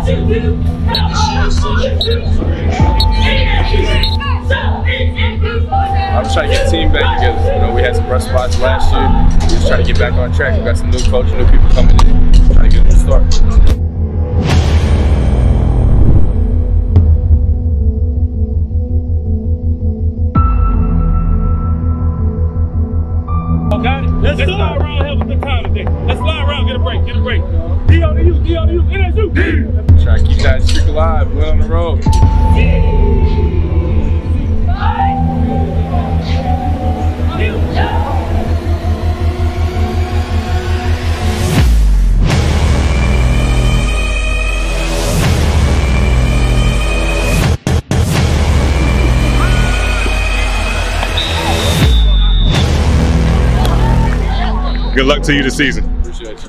I'm just trying to get the team back together. You know, we had some rough spots last year. We're just trying to get back on track. We got some new coaches, new people coming in, trying to get a new start. Got it. Let's slide around here with the time today. Let's slide around, get a break, get a break. D on the U, D on the U, NSU, D! Try to keep that streak alive, we're on the road. Good luck to you this season. Appreciate you.